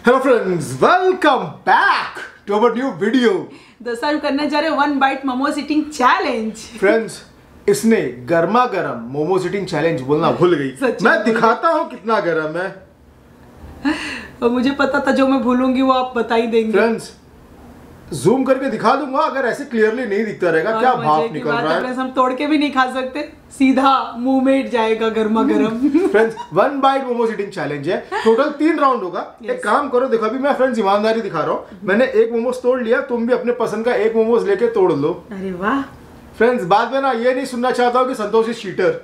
Hello friends, welcome back to our new video. दोस्तों हम करने जा रहे हैं 1 bite momos eating challenge. Friends, इसने गर्मा गर्म मोमोज ईटिंग चैलेंज बोलना भूल गई। मैं दिखाता हूँ कितना गर्म है। और मुझे पता था जो मैं भूलूंगी वो आप बता ही देंगे। फ्रेंड्स, जूम करके दिखा दूंगा, अगर ऐसे क्लियरली नहीं दिखता रहेगा क्या भाप निकल रहा है। हम तोड़ के भी नहीं खा सकते, सीधा मुंह में जाएगा गर्मा गर्म। Friends, 1 bite momos eating challenge है। टोटल 3 राउंड होगा। एक काम करो, देखो अभी मैं फ्रेंड्स ईमानदारी दिखा रहा हूँ। मैंने एक मोमोज तोड़ लिया, तुम भी अपने पसंद का एक मोमोज लेके तोड़ लो। अरे वाह फ्रेंड्स, बाद में ना ये नहीं सुनना चाहता हूँ कि संतोष इज चीटर।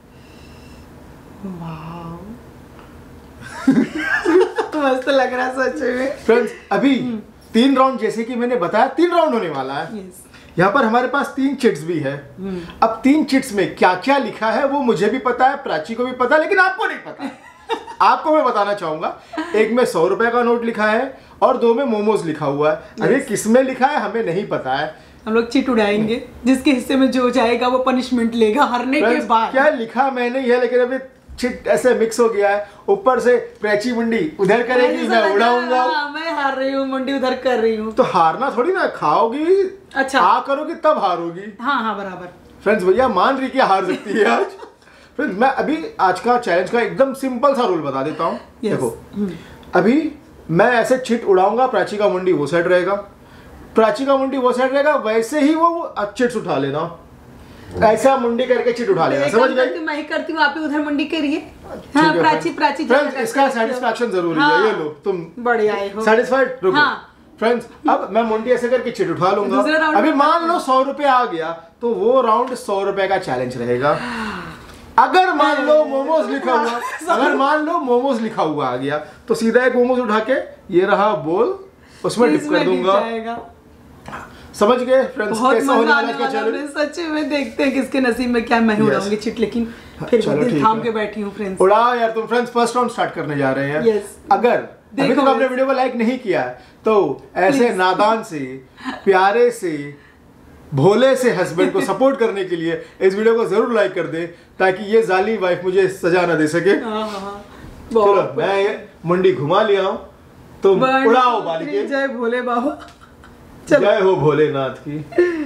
मस्त लग रहा है सच में। फ्रेंड्स, अभी 3 राउंड, जैसे कि मैंने बताया 3 राउंड होने वाला है। यहाँ पर हमारे पास 3 चिट्स भी है। अब 3 चिट्स में क्या क्या लिखा है वो मुझे भी पता है, प्राची को भी पता है, लेकिन आपको नहीं पता। आपको मैं बताना चाहूंगा, एक में 100 रुपए का नोट लिखा है और 2 में मोमोज लिखा हुआ है। अभी किस में लिखा है हमें नहीं पता है। हम लोग चिट उड़ाएंगे, जिसके हिस्से में जो जाएगा वो पनिशमेंट लेगा हारने के बाद। क्या लिखा मैंने ये, लेकिन अभी चिट ऐसे मिक्स हो गया है। ऊपर से प्राची मुंडी उधर करेगी, मैं उड़ाऊंगा। मैं हार रही हूँ, मुंडी उधर कर रही हूँ। तो हारना थोड़ी ना, खाओगी अच्छा आ करोगी तब हारोगी। हाँ बराबर। फ्रेंड्स, भैया मान रही कि हार सकती है आज। फ्रेंड्स, मैं अभी आज का चैलेंज का एकदम सिंपल सा रूल बता देता हूँ। देखो, अभी मैं ऐसे चिट उड़ाऊंगा, प्राची का मुंडी वो साइड रहेगा, प्राची का मुंडी वो साइड रहेगा, वैसे ही वो चिट्स उठा लेना। ऐसा मुंडी करके चिट उठा लेना, समझ गए? मैं ही करती हूँ, आप ही उधर मुंडी करिए। हाँ, प्राची फ्रेंड्स, इसका सेटिस्फैक्शन जरूरी है। ये लो, तुम बढ़िया हो, सेटिस्फाइड? रुको फ्रेंड्स, अब मैं मुंडी ऐसे करके चिट उठा लूंगा। अभी मान लो 100 रुपए आ गया, तो वो राउंड 100 रुपए का चैलेंज रहेगा। अगर मान लो मोमोज लिखा हुआ, अगर मान लो मोमोज लिखा हुआ आ गया, तो सीधा एक मोमोज उठा के ये रहा बोल, उसमें डिप कर दूंगा। समझ गए फ्रेंड्स कैसे होने वाला इसका चैलेंज? सच में देखते हैं किसके नसीब में क्या। मैं उड़ाऊंगी चिट, लेकिन फिर भी थाम के बैठी हूँ। फ्रेंड्स, उड़ाओ यार तुम। फ्रेंड्स, फर्स्ट राउंड स्टार्ट करने जा रहे हैं। अगर अभी तक आपने वीडियो को लाइक नहीं किया है तो ऐसे नादान से, प्यारे से, भोले से हस्बैंड को सपोर्ट करने के लिए इस वीडियो को जरूर लाइक कर दे, ताकि ये जालिम वाइफ मुझे सजा ना दे सके। चलो, मैं ये मुंडी घुमा लिया हूँ, तुम उड़ाओ बालिके। जय भोले बाबा, जय हो भोलेनाथ की।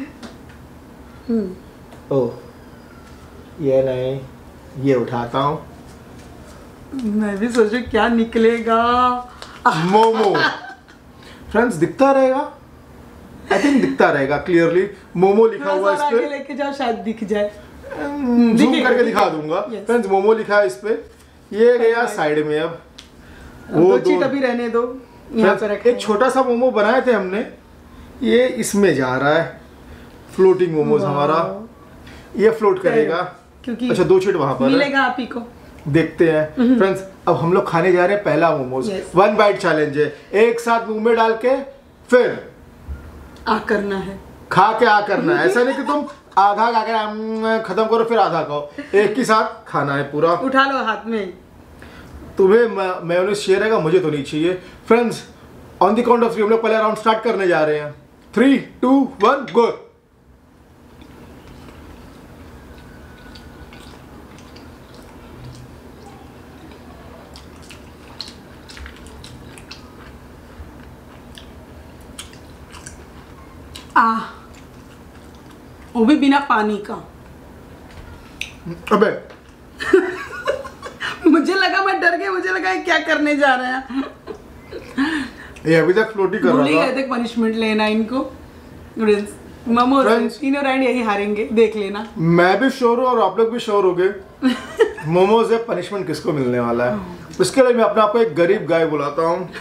ओह, ये नहीं, ये उठाता हूँ। मैं भी सोचू क्या निकलेगा। मोमो। फ्रेंड्स, दिखता रहेगा, आई थिंक दिखता रहेगा क्लियरली। मोमो लिखा हुआ इस पे, लेके जाओ शायद दिख जाए। जूम करके दिखा दूंगा। फ्रेंड्स, मोमो लिखा है इस पे। ये गया साइड में। अब वो चिट अभी रहने दो, यहाँ पे रखे। एक छोटा सा मोमो बनाए थे हमने, ये इसमें जा रहा है। फ्लोटिंग मोमोज हमारा, ये फ्लोट करेगा क्योंकि अच्छा 2 चिट वहां पर मिलेगा आप ही को। देखते हैं फ्रेंड्स। अब हम लोग खाने जा रहे हैं पहला मोमोज। 1 बाइट चैलेंज है, एक साथ मुंह में डाल के फिर आ करना है, खा के आ करना है। ऐसा नहीं कि तुम आधा खा के खत्म करो फिर आधा खाओ, एक ही साथ खाना है पूरा। उठा लो हाथ में। तुम्हें मेयोनीज शेयर रहेगा, मुझे तो नहीं चाहिए। Friends, on the count of 3 हम लोग पहला राउंड स्टार्ट करने जा रहे हैं। 3, 2, 1 गो। वो भी बिना पानी का। अबे मुझे लगा, मैं डर गई, मुझे लगा क्या करने जा रहे हैं। ये अभी तक फ्लोट ही कर रहा था। गए थे पनिशमेंट लेना इनको। मोमो तीनों राउंड यही हारेंगे, देख लेना। मैं भी श्योर हूँ और आप लोग भी श्योर हो गए। मोमोज है, पनिशमेंट किसको मिलने वाला है। इसके लिए मैं अपने आप को एक गरीब गाय बुलाता हूँ।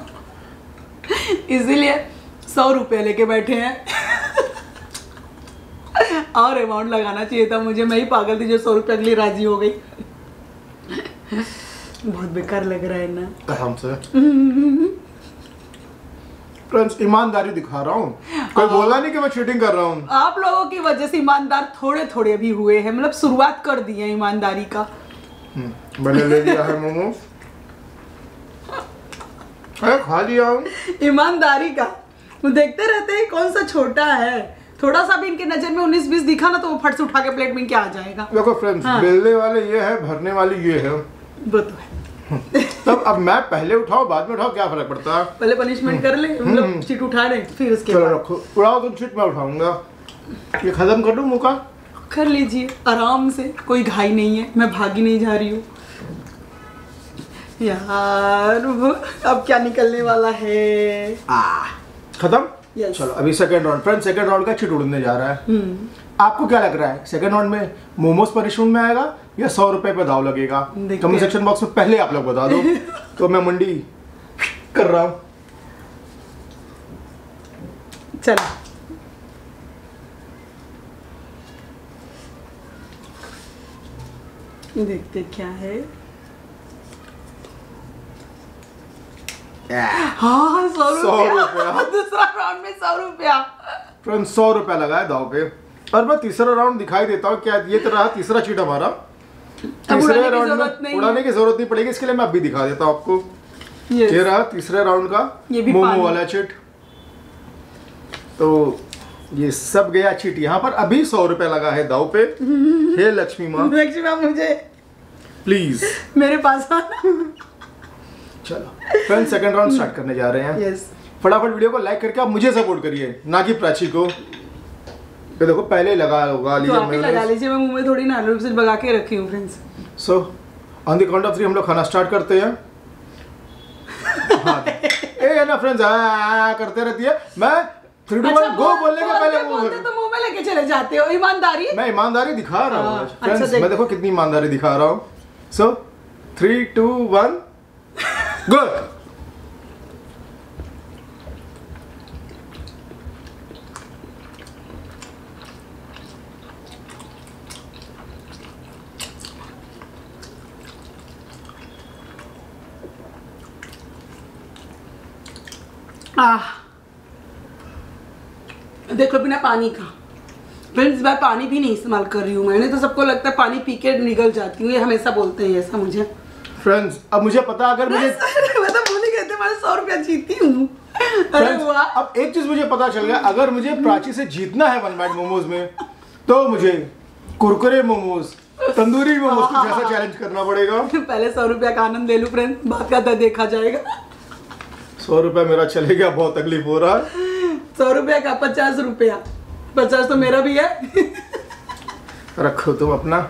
इसीलिए 100 रुपये लेके बैठे हैं। और अमाउंट लगाना चाहिए था मुझे, मैं ही पागल थी जो 100 रुपये अगली राजी हो गई। बहुत बेकार लग रहा है ना कसम से। फ्रेंड्स, ईमानदारी दिखा रहा हूँ, कोई बोला नहीं कि मैं चीटिंग कर रहा हूँ। आप लोगों की वजह से ईमानदार थोड़े थोड़े भी हुए हैं, मतलब शुरुआत कर दी है ईमानदारी का। मैंने ले लिया है मोमो, खा लिया हूँ ईमानदारी का। वो देखते रहते हैं कौन सा छोटा है, थोड़ा सा भी इनके नजर में 19-20 दिखा ना तो वो फट से उठा के प्लेट में क्या आ जाएगा। देखो फ्रेंड्स, बेलने वाले ये है, भरने वाली ये है। वो तो है। तब अब मैं पहले उठाओ बाद में उठाओ, क्या फर्क पड़ता है? पहले पनिशमेंट कर ले, मतलब चीट उठा ले, फिर उसके चलो बाद रखो, उड़ाओ तुम चीट, मैं उठाऊंगा। ये खत्म कर दूं मुंह का? कर लीजिए आराम से, कोई घाई नहीं है, मैं भागी नहीं जा रही हूँ यार। अब क्या निकलने वाला है? खत्म। Yes. चलो अभी second round. Friend second round का चीट उड़ने जा रहा है। आपको क्या लग रहा है सेकंड राउंड में मोमोज पनिशमेंट में आएगा या 100 रुपए पे दाव लगेगा? कमेंट सेक्शन बॉक्स में पहले आप लोग बता दो। तो मैं मंडी कर रहा हूँ। चलो देखते क्या है। हाँ 100 रुपया। दूसरा राउंड में 100 रुपया। फ्रेंड 100 रुपया लगाया दाव पे। और मैं तीसरा राउंड दिखाई देता हूँ क्या? ये तो रहा तीसरा चीट हमारा। तीसरे राउंड में उड़ाने की जरूरत नहीं पड़ेगी, इसके लिए मैं अभी दिखा देता हूँ आपको। ये रहा तीसरे राउंड का मोमो वाला चीट। तो ये सब गया चीट यहाँ पर। अभी 100 रुपया लगा है दाव पे। हे लक्ष्मी माँ, लक्ष्मी माँ मुझे प्लीज मेरे पास आना। चलो फ्रेंड सेकंड राउंड स्टार्ट करने जा रहे हैं। यस। फटाफट वीडियो को लाइक करके आप मुझे सपोर्ट करिए, ना कि प्राची को। ये देखो पहले लगा होगा, तो आप ही लगा लीजिए, मैं मुंह में थोड़ी ना से भगा के रखी हूँ friends. So on the count of 3 हम लोग खाना स्टार्ट करते हैं। हाँ ए ना फ्रेंड्स करते रहती है। मैं 3 2 1 गो बोलने के पहले तो मुंह में लेके चले जाते हो। ईमानदारी, मैं ईमानदारी दिखा रहा हूँ फ्रेंड्स। अच्छा मैं देखो कितनी ईमानदारी दिखा रहा हूँ। So 3 2 1 good. देख लो बिना पानी का। फ्रेंड्स मैं पानी भी नहीं इस्तेमाल कर रही हूँ। मैंने तो सबको लगता है पानी पी के निकल जाती हूँ, ये हमेशा बोलते हैं ऐसा मुझे। फ्रेंड्स अब मुझे पता, अगर मुझे मैं तो भूल ही गई थी, मैं 100 रुपया जीती हूँ। अरे वाह। अब एक चीज मुझे पता चल गया, अगर मुझे प्राची से जीतना है 1 बाइट मोमोज में, तो मुझे कुरकुरे मोमोज, तंदूरी मोमोज कुछ ऐसा चैलेंज करना पड़ेगा। पहले 100 रुपया का आनंद ले लूं फ्रेंड्स, बात का देखा जाएगा। 100 रुपया मेरा चले गया, बहुत तकलीफ हो रहा है। 100 रुपया का 50 रुपया, 50 तो मेरा भी है। रखो तुम अपना।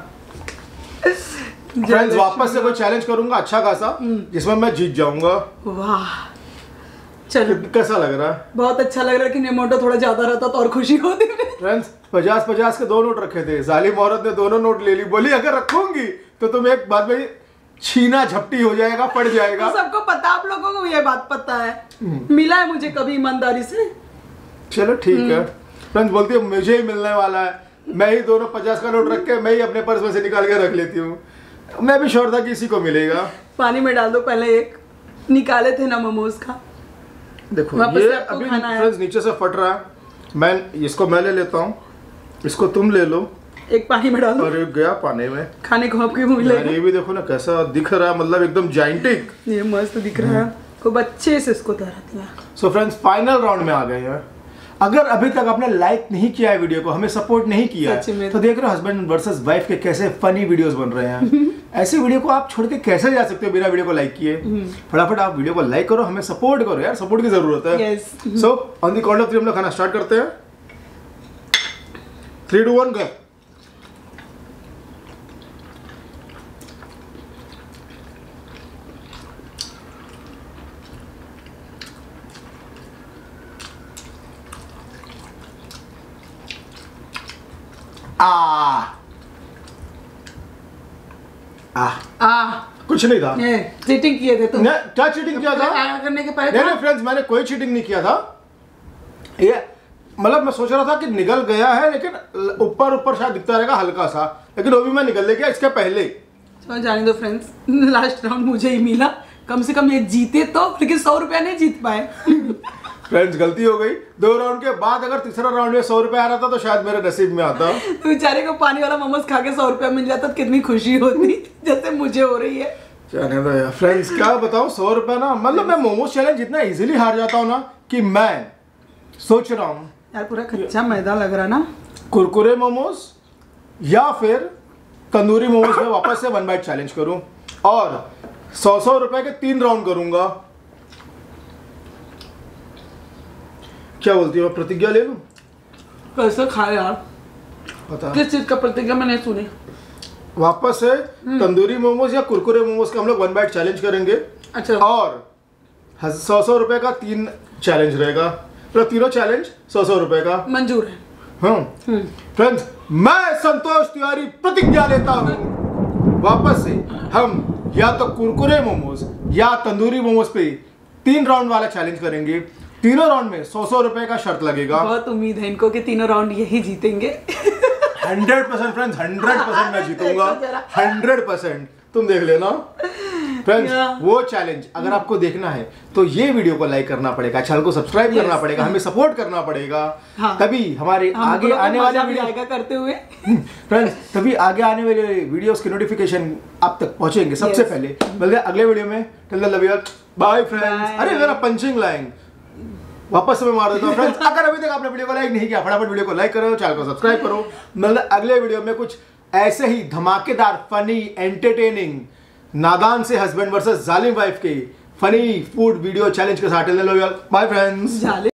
फ्रेंड्स वापस से कोई चैलेंज करूंगा अच्छा खासा, जिसमें मैं जीत जाऊंगा। वाह चलो कैसा लग रहा है? बहुत अच्छा लग रहा है कि नेमोटो थोड़ा ज्यादा रहता तो और खुशी होती। फ्रेंड्स 50-50 के 2 नोट रखे थे, जालिम औरत ने दोनों नोट ले ली, बोली अगर रखूंगी तो तुम एक बाद में छीना झपटी हो जाएगा, पड़ जाएगा। तो सबको पता, आप लोगों को ये बात पता है। मिला है मुझे कभी ईमानदारी से। चलो ठीक है। फ्रेंड्स बोलती है मुझे ही मिलने वाला है, मैं ही दोनों 50 का नोट रख के मैं ही अपने पर्स में से निकाल के रख लेती हूँ। मैं भी श्योर था कि इसी को मिलेगा। पानी में डाल दो पहले। एक निकाले थे ना मोमोज का, देखो ये अभी फ्रेंड्स नीचे से फट रहा है। मैं इसको मैं ले लेता हूँ, इसको तुम ले लो। एक पानी में डाल दो। अरे गया पानी में, खाने को आपके मुंह मिलेगा। ये भी देखो ना कैसा दिख रहा है, मतलब एकदम जाइंटिक। ये मस्त दिख रहा है, खूब अच्छे से इसको तैरा दिया। सो फ्रेंड्स फाइनल राउंड में आ गए हैं। अगर अभी तक आपने लाइक नहीं किया है वीडियो को, हमें सपोर्ट नहीं किया है, तो देख रहे हो हस्बैंड वर्सेस वाइफ के कैसे फनी वीडियोस बन रहे हैं। ऐसे वीडियो को आप छोड़ के कैसे जा सकते हो बिना वीडियो को लाइक किए? फटाफट आप वीडियो को लाइक करो, हमें सपोर्ट करो यार, सपोर्ट की जरूरत है। So on the count of 3 हम लोग खाना स्टार्ट करते हैं। 3 2 1 गो। कुछ नहीं था। चीटिंग किए थे तुम। क्या चीटिंग किया था? करने के पहले नहीं फ्रेंड्स मैंने कोई चीटिंग नहीं किया था। ये मतलब मैं सोच रहा था कि निकल गया है, लेकिन ऊपर ऊपर शायद दिखता रहेगा हल्का सा, लेकिन वो भी मैं निकल ले गया इसके पहले। तो जाने दो फ्रेंड्स, लास्ट राउंड मुझे ही मिला। कम से कम ये जीते तो, लेकिन 100 रुपया नहीं जीत पाए। फ्रेंड्स गलती हो गई। 2 राउंड के बाद अगर तीसरा राउंड में 100 रुपया आ रहा था तो शायद मेरे नसीब में आता। तो बेचारे को पानी वाला मोमोज खा के 100 रुपया मिल जाता तो कितनी खुशी होती, जैसे मुझे हो रही है। जाने दो यार फ्रेंड्स, क्या बताऊं 100 रुपया ना, मतलब मैं मोमोज चैलेंज इतना इजीली हार जाता हूँ ना कि मैं सोच रहा हूँ यार पूरा कच्चा मैदा लग रहा ना। कुरकुरे मोमोज या फिर तंदूरी मोमोज में वापस से 1 बाइट चैलेंज करूं। और 100 रुपए के 3 राउंड करूंगा। क्या बोलती हो, प्रतिज्ञा ले लूं? कैसे खाए यार? पता किस चीज का प्रतिज्ञा मैंने सुनी? वापस से तंदूरी मोमोज या कुरकुरे मोमोज का हम लोग 1 बाइट चैलेंज करेंगे। अच्छा। और 100 रुपए का 3 चैलेंज रहेगा, तो तीनों चैलेंज 100 रुपए का। मंजूर है। हाँ फ्रेंड्स, मैं संतोष तिवारी प्रतिज्ञा लेता हूँ, वापस से हम या तो कुरकुरे मोमोज या तंदूरी मोमोज पे 3 राउंड वाला चैलेंज करेंगे। तीनों राउंड में 100 रुपए का शर्त लगेगा। बहुत उम्मीद है इनको कि तीनों राउंड यही जीतेंगे। 100% फ्रेंड्स, 100% मैं जीतूंगा, 100%। तुम देख लेना फ्रेंड्स। वो चैलेंज अगर आपको देखना है तो ये वीडियो को लाइक करना पड़ेगा, चैनल को सब्सक्राइब करना पड़ेगा, हमें सपोर्ट करना पड़ेगा। हाँ। तभी हमारे आगे आने वाले वीडियो करते हुए फ्रेंड्स, तभी आगे आने वाले वीडियोस के नोटिफिकेशन आप तक पहुंचेंगे सबसे पहले। मिलते हैं अगले वीडियो में। Till then love you, bye friends. अरे मेरा पंचिंग लाइन वापस से मैं मार देता हूँ फ्रेंड्स। अगर अभी तक आपने वीडियो को लाइक नहीं किया, फटाफट वीडियो को लाइक करो, चैनल को सब्सक्राइब करो। मिलते हैं अगले वीडियो में कुछ ऐसे ही धमाकेदार, फनी, एंटरटेनिंग, नादान से हस्बैंड वर्सेस जालिम वाइफ के फनी फूड वीडियो चैलेंज के साथ। Bye friends.